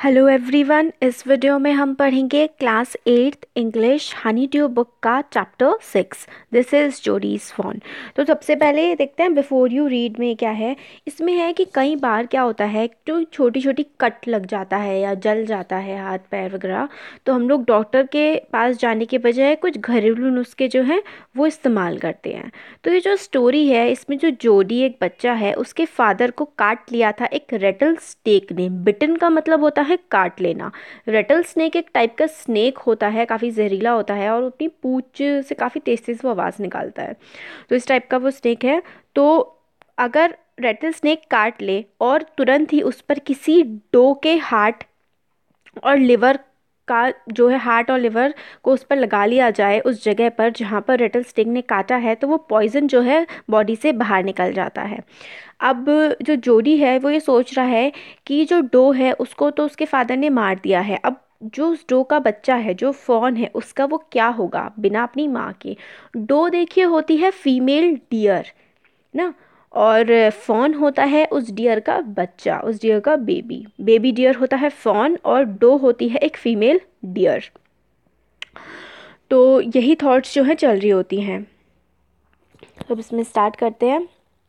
Hello everyone, इस video में हम पढ़ेंगे class 8th English honeydew book का chapter 6। This is Jody's fawn. तो सबसे पहले देखते हैं बिफोर यू रीड में क्या है। इसमें है कि कई बार क्या होता है, तो छोटी छोटी कट लग जाता है या जल जाता है हाथ पैर वगैरह, तो हम लोग डॉक्टर के पास जाने के बजाय कुछ घरेलू नुस्खे जो हैं वो इस्तेमाल करते हैं। तो ये जो स्टोरी है, इसमें जो जोडी एक बच्चा है, उसके फादर को काट लिया था एक रेटल स्नेक ने। बिटन का मतलब होता है काट लेना। रेटल स्नेक एक टाइप का स्नेक होता है, काफ़ी जहरीला होता है और अपनी पूंछ से काफ़ी तेज तेज वो आवाज़ निकालता है। तो इस टाइप का वो स्नेक है। तो अगर रेटल स्नेक काट ले और तुरंत ही उस पर किसी डो के हार्ट और लिवर का जो है, हार्ट और लिवर को उस पर लगा लिया जाए उस जगह पर जहाँ पर रेटल स्टिंग ने काटा है, तो वो पॉइजन जो है बॉडी से बाहर निकल जाता है। अब जो जोडी है वो ये सोच रहा है कि जो डो है उसको तो उसके फादर ने मार दिया है। अब जो उस डो का बच्चा है, जो फॉन है, उसका वो क्या होगा बिना अपनी माँ के। डो देखिए होती है फीमेल डियर ना, और फॉन होता है उस डियर का बच्चा, उस डियर का बेबी। बेबी डियर होता है फॉन और डो होती है एक फीमेल डियर। तो यही थॉट्स जो हैं चल रही होती हैं। तो अब इसमें स्टार्ट करते हैं।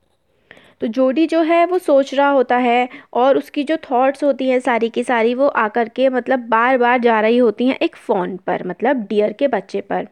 तो जोडी जो है वो सोच रहा होता है और उसकी जो थॉट्स होती हैं सारी की सारी वो आकर के मतलब बार बार जा रही होती हैं एक फ़ोन पर, मतलब डियर के बच्चे पर।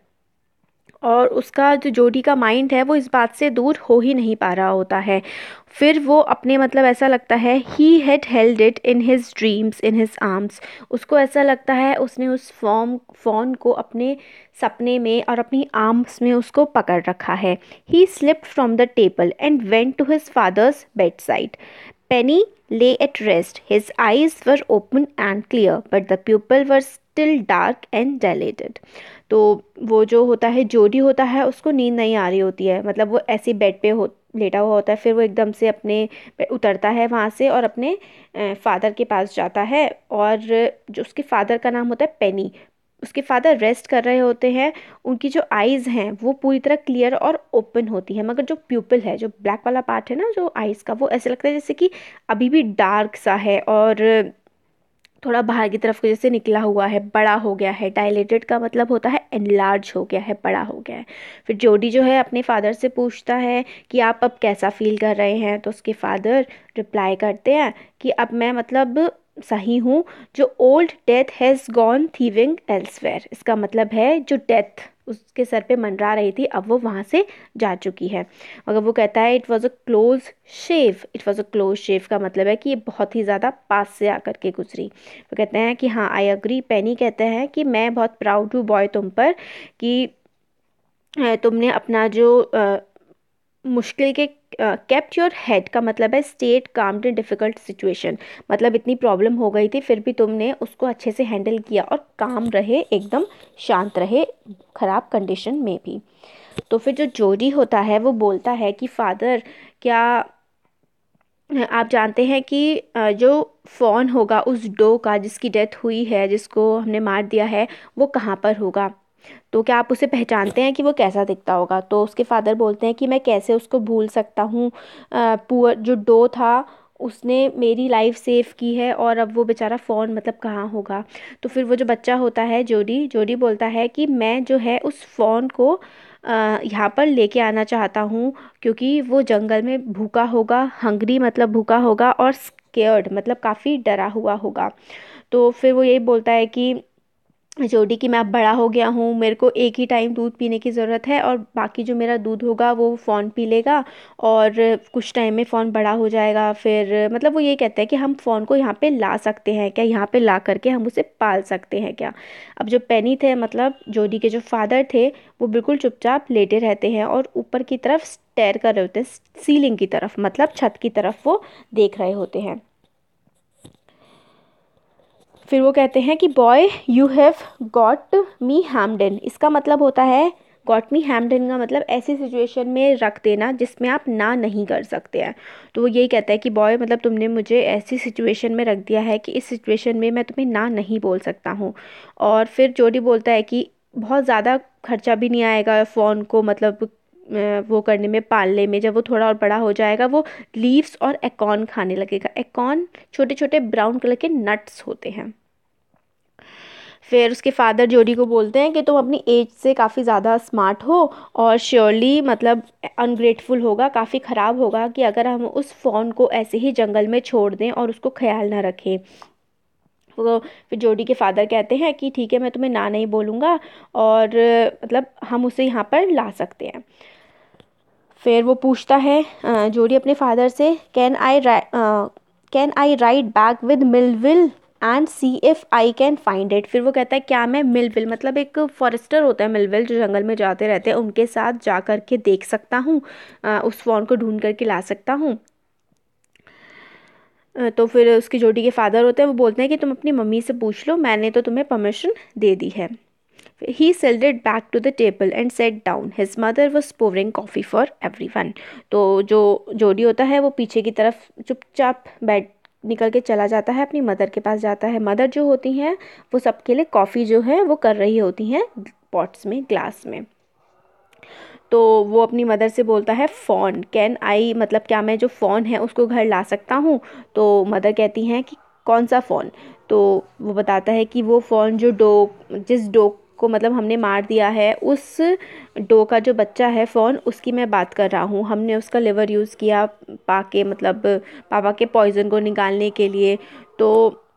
और उसका जो जोडी का माइंड है वो इस बात से दूर हो ही नहीं पा रहा होता है। फिर वो अपने मतलब ऐसा लगता है he had held it in his dreams in his arms. उसको ऐसा लगता है उसने उस फॉन को अपने सपने में और अपनी आर्म्स में उसको पकड़ रखा है। He slipped from the table and went to his father's bedside. Penny lay at rest. His eyes were open and clear, but the pupils were still dark and dilated. तो वो जो होता है जोडी होता है, उसको नींद नहीं आ रही होती है, मतलब वो ऐसे बेड पे हो लेटा हुआ होता है। फिर वो एकदम से अपने उतरता है वहाँ से और अपने फादर के पास जाता है। और जो उसके फादर का नाम होता है पेनी, उसके फादर रेस्ट कर रहे होते हैं। उनकी जो आइज़ हैं वो पूरी तरह क्लियर और ओपन होती है, मगर जो प्यूपिल है, जो ब्लैक वाला पार्ट है ना जो आइज़ का, वो ऐसे लगता है जैसे कि अभी भी डार्क सा है और थोड़ा बाहर की तरफ को जैसे निकला हुआ है, बड़ा हो गया है। डायलेटेड का मतलब होता है एनलार्ज हो गया है, बड़ा हो गया है। फिर जोडी जो है अपने फादर से पूछता है कि आप अब कैसा फील कर रहे हैं। तो उसके फादर रिप्लाई करते हैं कि अब मैं मतलब सही हूँ। जो old death has gone thieving elsewhere, इसका मतलब है जो डेथ उसके सर पे मंडरा रही थी अब वो वहाँ से जा चुकी है। मगर वो कहता है it was a close shave. It was a close shave का मतलब है कि ये बहुत ही ज़्यादा पास से आकर के गुजरी। वो कहते हैं कि हाँ आई अग्री। पेनी कहते हैं कि मैं बहुत प्राउड हूँ बॉय तुम पर, कि तुमने अपना जो मुश्किल के केप्ट योर हेड का मतलब है स्टेट काम्ड इन डिफ़िकल्ट सिचुएशन। मतलब इतनी प्रॉब्लम हो गई थी फिर भी तुमने उसको अच्छे से हैंडल किया और काम रहे, एकदम शांत रहे ख़राब कंडीशन में भी। तो फिर जो जोडी होता है वो बोलता है कि फादर, क्या आप जानते हैं कि जो फॉन होगा उस डो का जिसकी डेथ हुई है, जिसको हमने मार दिया है, वो कहाँ पर होगा? तो क्या आप उसे पहचानते हैं कि वो कैसा दिखता होगा? तो उसके फादर बोलते हैं कि मैं कैसे उसको भूल सकता हूँ। पुअर जो डो था उसने मेरी लाइफ सेव की है और अब वो बेचारा फ़ोन मतलब कहाँ होगा। तो फिर वो जो बच्चा होता है जोडी जोडी बोलता है कि मैं जो है उस फ़ोन को यहाँ पर लेके आना चाहता हूँ, क्योंकि वो जंगल में भूखा होगा, हंग्री मतलब भूखा होगा, और स्केयर्ड मतलब काफ़ी डरा हुआ होगा। तो फिर वो यही बोलता है कि जोडी कि मैं अब बड़ा हो गया हूँ, मेरे को एक ही टाइम दूध पीने की ज़रूरत है और बाकी जो मेरा दूध होगा वो फ़ोन पी लेगा और कुछ टाइम में फ़ोन बड़ा हो जाएगा। फिर मतलब वो ये कहते हैं कि हम फ़ोन को यहाँ पे ला सकते हैं क्या, यहाँ पे ला करके हम उसे पाल सकते हैं क्या। अब जो पेनी थे मतलब जोडी के जो फादर थे, वो बिल्कुल चुपचाप लेटे रहते हैं और ऊपर की तरफ स्टेयर कर रहे होते हैं, सीलिंग की तरफ मतलब छत की तरफ वो देख रहे होते हैं। फिर वो कहते हैं कि boy you have got me hemmed in, इसका मतलब होता है गॉट मी हैम्ड इन का मतलब ऐसी सिचुएशन में रख देना जिसमें आप ना नहीं कर सकते हैं। तो वो यही कहता है कि बॉय मतलब तुमने मुझे ऐसी सिचुएशन में रख दिया है कि इस सिचुएशन में मैं तुम्हें ना नहीं बोल सकता हूँ। और फिर जोडी बोलता है कि बहुत ज़्यादा खर्चा भी नहीं आएगा फ़ोन को मतलब वो करने में, पालने में, जब वो थोड़ा और बड़ा हो जाएगा वो लीव्स और एकॉर्न खाने लगेगा। एकॉर्न छोटे छोटे ब्राउन कलर के नट्स होते हैं। फिर उसके फादर जोडी को बोलते हैं कि तुम अपनी एज से काफ़ी ज़्यादा स्मार्ट हो और श्योरली मतलब अनग्रेटफुल होगा, काफ़ी ख़राब होगा कि अगर हम उस फ़ॉन को ऐसे ही जंगल में छोड़ दें और उसको ख्याल ना रखें। वो फिर जोडी के फादर कहते हैं कि ठीक है, मैं तुम्हें ना नहीं बोलूँगा और मतलब हम उसे यहाँ पर ला सकते हैं। फिर वो पूछता है जोडी अपने फादर से, can I ride back with Millwheel and see if I can find it. फिर वो कहता है क्या मैं मिलविल, मतलब एक फॉरेस्टर होता है मिलविल जो जंगल में जाते रहते हैं, उनके साथ जा कर के देख सकता हूँ, उस फ़ॉन को ढूंढ करके ला सकता हूँ। तो फिर उसकी जोडी के फादर होते हैं, वो बोलते हैं कि तुम अपनी मम्मी से पूछ लो, मैंने तो तुम्हें परमिशन दे दी है। He settled back to the table and sat down. His mother was pouring coffee for everyone. तो जो जोडी होता है वो पीछे की तरफ चुपचाप बैठ निकल के चला जाता है, अपनी मदर के पास जाता है। मदर जो होती हैं वो सबके लिए कॉफ़ी जो है वो कर रही होती हैं पॉट्स में, ग्लास में। तो वो अपनी मदर से बोलता है फ़ॉन कैन आई, मतलब क्या मैं जो फ़ॉन है उसको घर ला सकता हूँ। तो मदर कहती हैं कि कौन सा फ़ॉन। तो वो बताता है कि वो फ़ॉन जो जिस डॉग को मतलब हमने मार दिया है, उस डॉग का जो बच्चा है फ़ॉन, उसकी मैं बात कर रहा हूँ। हमने उसका लिवर यूज़ किया पाके, मतलब पापा के पॉइज़न को निकालने के लिए। तो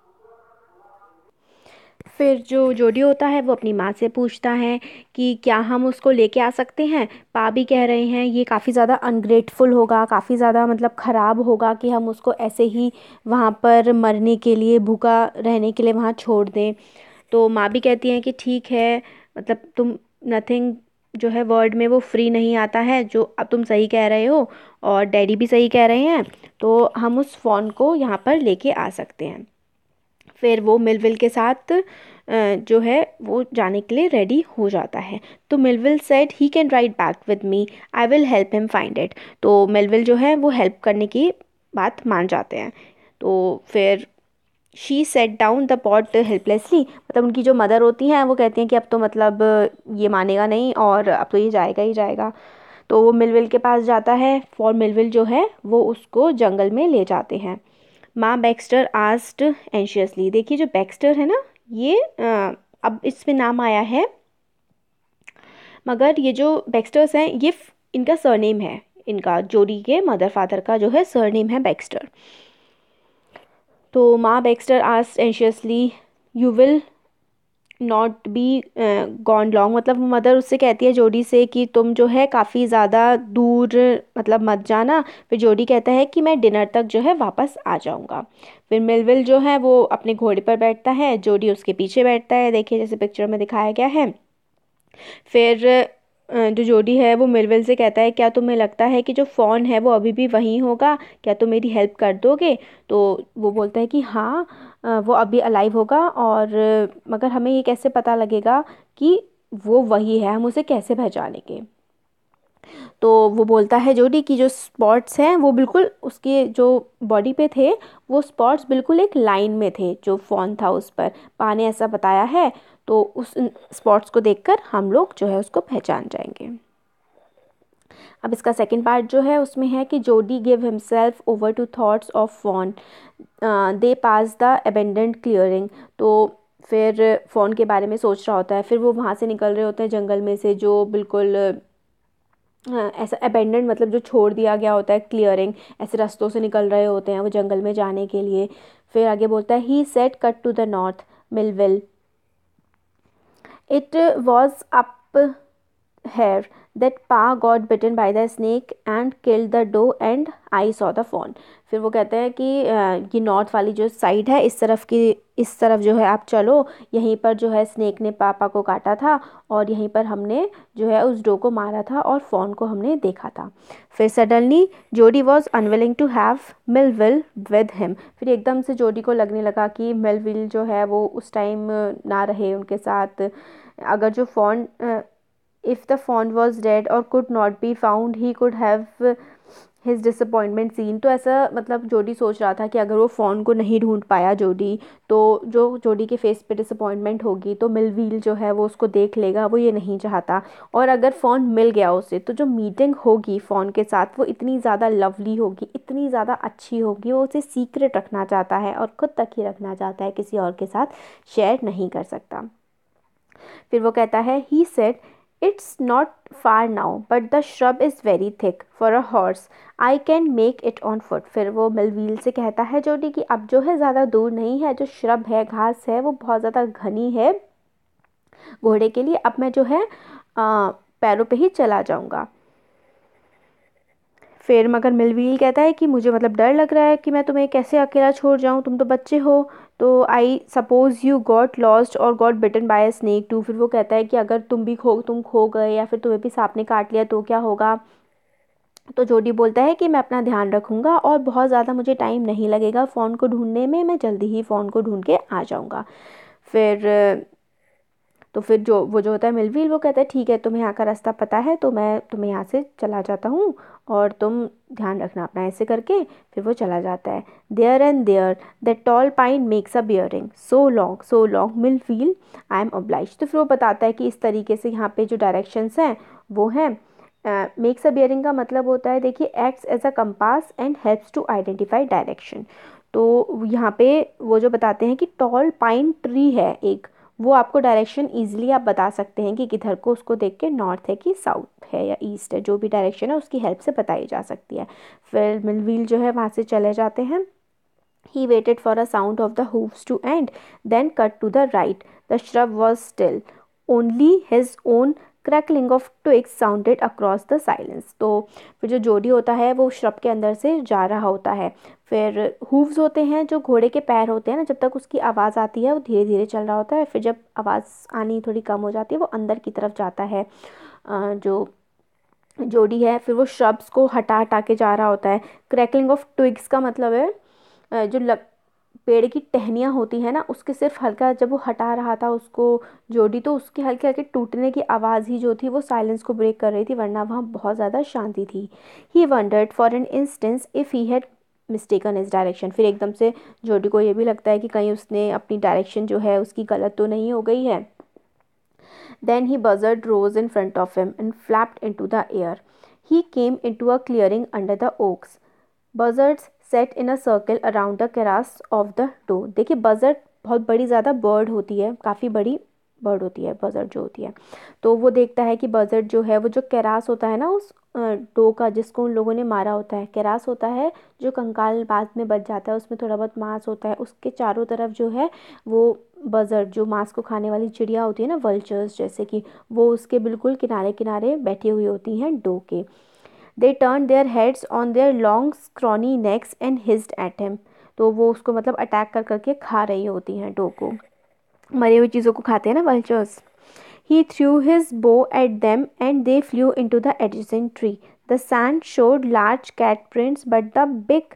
फिर जो जोडी होता है वो अपनी माँ से पूछता है कि क्या हम उसको लेके आ सकते हैं। पा भी कह रहे हैं ये काफ़ी ज़्यादा अनग्रेटफुल होगा, काफ़ी ज़्यादा मतलब ख़राब होगा कि हम उसको ऐसे ही वहाँ पर मरने के लिए, भूखा रहने के लिए वहाँ छोड़ दें। तो माँ भी कहती हैं कि ठीक है, मतलब तुम नथिंग जो है वर्ड में वो फ्री नहीं आता है, जो अब तुम सही कह रहे हो और डैडी भी सही कह रहे हैं, तो हम उस फ़ोन को यहाँ पर लेके आ सकते हैं। फिर वो मिलविल के साथ जो है वो जाने के लिए रेडी हो जाता है। तो Millwheel said he can ride back with me, I will help him find it. तो मिलविल जो है वो हेल्प करने की बात मान जाते हैं। तो फिर she set down the pot helplessly, मतलब उनकी जो मदर होती हैं वो कहती हैं कि अब तो मतलब ये मानेगा नहीं और अब तो ये जाएगा ही जाएगा। तो वो मिलविल के पास जाता है, फॉर मिलविल जो है वो उसको जंगल में ले जाते हैं। माँ बैक्स्टर आस्क्ड एंशियसली, देखिए जो बैक्स्टर है ना, ये अब इसमें नाम आया है, मगर ये जो बैक्स्टर्स हैं ये इनका सरनेम है, इनका जोडी के मदर फादर का जो है सरनेम है बैक्स्टर। तो Ma Baxter asked anxiously, you will not be gone long, मतलब मदर उससे कहती है जोडी से कि तुम जो है काफ़ी ज़्यादा दूर मतलब मत जाना। फिर जोडी कहता है कि मैं डिनर तक जो है वापस आ जाऊंगा। फिर मिलविल जो है वो अपने घोड़े पर बैठता है, जोडी उसके पीछे बैठता है, देखिए जैसे पिक्चर में दिखाया गया है। फिर जो जोडी है वो मिलविल से कहता है क्या तुम्हें लगता है कि जो फ़ॉन है वो अभी भी वहीं होगा, क्या तुम मेरी हेल्प कर दोगे। तो वो बोलता है कि हाँ, वो अभी अलाइव होगा और मगर हमें ये कैसे पता लगेगा कि वो वही है, हम उसे कैसे पहचानेंगे। तो वो बोलता है जोडी की जो स्पॉट्स हैं वो बिल्कुल उसके जो बॉडी पे थे, वो स्पॉट्स बिल्कुल एक लाइन में थे जो फ़ॉन था उस पर, पा ने ऐसा बताया है। तो उस स्पॉट्स को देखकर हम लोग जो है उसको पहचान जाएंगे। अब इसका सेकंड पार्ट जो है उसमें है कि Jody give himself over to thoughts of fawn, they pass the abundant clearing. तो फिर फ़ोन के बारे में सोच रहा होता है, फिर वो वहाँ से निकल रहे होते हैं जंगल में से, जो बिल्कुल ऐसा अबेंडेंट मतलब जो छोड़ दिया गया होता है, क्लियरिंग, ऐसे रास्तों से निकल रहे होते हैं वो जंगल में जाने के लिए। फिर आगे बोलता है he set cut to the north Millwheel, it was up here that Pa got bitten by the snake and killed the doe and I saw the fawn। फिर वो कहते हैं कि ये नॉर्थ वाली जो साइड है, इस तरफ जो है आप चलो, यहीं पर जो है स्नेक ने पापा को काटा था और यहीं पर हमने जो है उस डो को मारा था और फॉन को हमने देखा था। फिर suddenly Jody was unwilling to have Millwheel with him, फिर एकदम से जोडी को लगने लगा कि मिलविल जो है वो उस टाइम ना रहे उनके साथ। अगर जो fawn if the fawn was dead or could not be found, he could have his disappointment seen. तो ऐसा मतलब जोडी सोच रहा था कि अगर वो फ़ॉन को नहीं ढूंढ पाया जोडी, तो जो जोडी के फेस पे डिसअपॉइंटमेंट होगी तो मिलवील जो है वो उसको देख लेगा, वो ये नहीं चाहता। और अगर फ़ोन मिल गया उसे तो जो मीटिंग होगी फ़ोन के साथ वो इतनी ज़्यादा लवली होगी, इतनी ज़्यादा अच्छी होगी, वो उसे सीक्रेट रखना चाहता है और खुद तक ही रखना चाहता है, किसी और के साथ शेयर नहीं कर सकता। फिर वो कहता है he said it's not far now but the shrub is very thick for a horse, I can make it on foot. फिर वो मिलवील से कहता है जोडी कि अब जो है ज़्यादा दूर नहीं है, जो श्रब है, घास है, वो बहुत ज़्यादा घनी है घोड़े के लिए, अब मैं जो है पैरों पे ही चला जाऊंगा। फिर मगर मिलवील कहता है कि मुझे मतलब डर लग रहा है कि मैं तुम्हें कैसे अकेला छोड़ जाऊं, तुम तो बच्चे हो, तो I suppose you got lost और got bitten by a snake too. फिर वो कहता है कि अगर तुम खो गए या फिर तुम्हें भी सांप ने काट लिया तो क्या होगा। तो जोडी बोलता है कि मैं अपना ध्यान रखूंगा और बहुत ज़्यादा मुझे टाइम नहीं लगेगा फ़ोन को ढूंढने में, मैं जल्दी ही फ़ोन को ढूंढ के आ जाऊंगा। फिर तो फिर जो होता है मिलवील, वो कहता है ठीक है, तुम्हें यहाँ का रास्ता पता है तो मैं तुम्हें यहाँ से चला जाता हूँ और तुम ध्यान रखना अपना, ऐसे करके फिर वो चला जाता है। There and there the tall pine makes a bearing so long मिलवील आई एम obliged। तो फिर वो बताता है कि इस तरीके से यहाँ पे जो डायरेक्शंस हैं वो हैं, मेक्स अ बियरिंग का मतलब होता है देखिए acts as a compass and helps to identify direction. तो यहाँ पे वो जो बताते हैं कि टॉल पाइन ट्री है एक, वो आपको डायरेक्शन इजीली आप बता सकते हैं कि किधर को, उसको देख के नॉर्थ है कि साउथ है या ईस्ट है, जो भी डायरेक्शन है उसकी हेल्प से बताई जा सकती है। फिर मिलवील जो है वहाँ से चले जाते हैं। He waited for a sound of the hooves to end, then cut to the right. The shrub was still. Only his own crackling of twigs sounded across the silence. तो फिर जो जोडी होता है वो श्रब के अंदर से जा रहा होता है। फिर हूव्स होते हैं जो घोड़े के पैर होते हैं ना, जब तक उसकी आवाज़ आती है वो धीरे धीरे चल रहा होता है, फिर जब आवाज़ आनी थोड़ी कम हो जाती है वो अंदर की तरफ जाता है। जो जोडी है फिर वो श्रब्स को हटा हटा के जा रहा होता है। क्रैकलिंग ऑफ ट्विग्स का मतलब है जो पेड़ की टहनियाँ होती है ना, उसके सिर्फ हल्का जब वो हटा रहा था उसको जोडी, तो उसके हल्के हल्के टूटने की आवाज़ ही जो थी वो साइलेंस को ब्रेक कर रही थी, वरना वहाँ बहुत ज़्यादा शांति थी। He wondered for an instance if he had mistaken his direction. फिर एकदम से जोडी को ये भी लगता है कि कहीं उसने अपनी डायरेक्शन जो है उसकी गलत तो नहीं हो गई है। Then he buzzard rose in front of him and flapped into the air. He came into a clearing under the oaks. Buzzards sat in a circle around the terrace of the door. देखिए buzzard बहुत बड़ी ज़्यादा bird होती है, काफ़ी बड़ी bird होती है बजर्ड जो होती है। तो वो देखता है कि बजर्ड जो है वो जो केरास होता है ना उस डो का जिसको उन लोगों ने मारा होता है, केरास होता है जो कंकाल बाद में बच जाता है, उसमें थोड़ा बहुत मांस होता है, उसके चारों तरफ जो है वो बजर्ड जो मांस को खाने वाली चिड़िया होती है ना, वल्चर्स जैसे कि, वो उसके बिल्कुल किनारे किनारे बैठी हुई होती हैं डो के। They turn their heads on their long scrawny necks and hissed at him. तो वो उसको मतलब अटैक कर करके खा रही होती हैं डो को, मरी हुई चीज़ों को खाते हैं ना vultures. He threw his bow at them and they flew into the adjacent tree. The sand showed large cat prints, but the big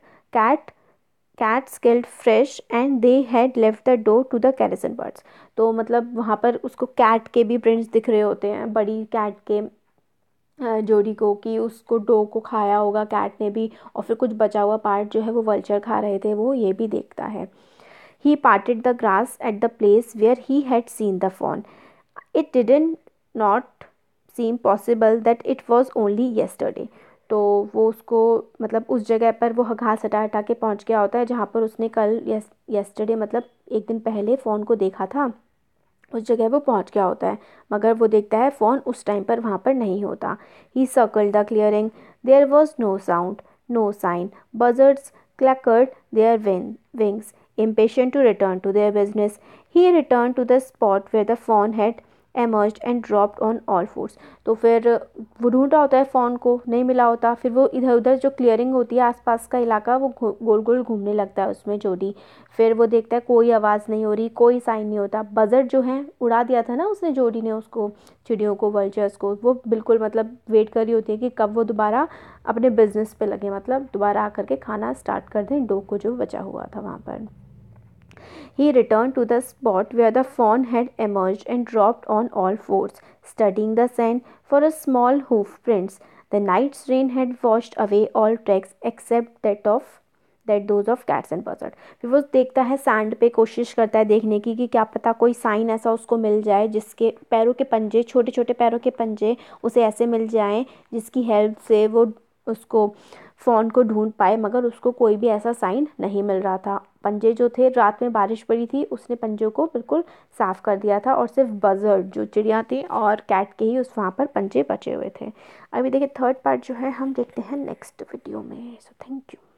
cats killed fresh and they had left the doe to the carson birds. तो मतलब वहाँ पर उसको cat के भी prints दिख रहे होते हैं, बड़ी कैट के जोड़ी को, कि उसको डो को खाया होगा कैट ने भी, और फिर कुछ बचा हुआ पार्ट जो है वो वल्चर खा रहे थे, वो ये भी देखता है। He parted the grass at the place where he had seen the fawn. It didn't not seem possible that it was only yesterday. तो वो उसको मतलब उस जगह पर वो घास हटा हटा के पहुंच गया होता है जहाँ पर उसने कल yesterday मतलब एक दिन पहले फ़ोन को देखा था, उस जगह वो पहुंच गया होता है, मगर वो देखता है फ़ोन उस टाइम पर वहाँ पर नहीं होता। He circled the clearing, there was no sound, no sign, buzzards clackered their wings, impatient to return to their business. He returned to the spot where the fawn had emerged and dropped on all fours. तो फिर वो ढूंढ रहा होता है phone को, नहीं मिला होता, फिर वो इधर उधर जो क्लियरिंग होती है आसपास का इलाका वो गोल गोल घूमने लगता है उसमें जोड़ी। फिर वो देखता है कोई आवाज़ नहीं हो रही, कोई साइन नहीं होता। बजर्ड जो है उड़ा दिया था ना उसने, जोड़ी ने उसको, चिड़ियों को, वल्चर्स को, वो बिल्कुल मतलब वेट कर रही होती है कि कब वो दोबारा अपने बिजनेस पे लगे, मतलब दोबारा आकर के खाना स्टार्ट कर दें डो को जो बचा हुआ था वहाँ पर। He returned to the spot where the fawn had emerged and dropped on all fours, studying the sand for a small hoof prints. The night's rain had washed away all tracks except that those of cats and birds. फिर वो देखता है sand पे, कोशिश करता है देखने की कि क्या पता कोई साइन ऐसा उसको मिल जाए जिसके पैरों के पंजे, छोटे छोटे पैरों के पंजे उसे ऐसे मिल जाएं जिसकी हेल्प से वो उसको फ़ॉन को ढूंढ पाए, मगर उसको कोई भी ऐसा साइन नहीं मिल रहा था। पंजे जो थे, रात में बारिश पड़ी थी, उसने पंजों को बिल्कुल साफ़ कर दिया था और सिर्फ बजर्ड जो चिड़िया थी और कैट के ही उस वहाँ पर पंजे बचे हुए थे। अभी देखिए थर्ड पार्ट जो है हम देखते हैं नेक्स्ट वीडियो में। So thank you.